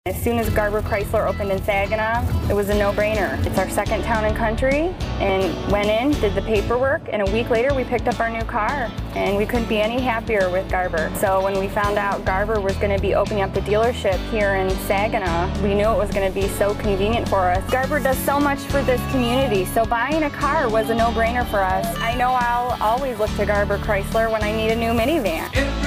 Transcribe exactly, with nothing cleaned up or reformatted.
As soon as Garber Chrysler opened in Saginaw, it was a no-brainer. It's our second town and country, and went in, did the paperwork, and a week later we picked up our new car. And we couldn't be any happier with Garber. So when we found out Garber was going to be opening up the dealership here in Saginaw, we knew it was going to be so convenient for us. Garber does so much for this community, so buying a car was a no-brainer for us. I know I'll always look to Garber Chrysler when I need a new minivan.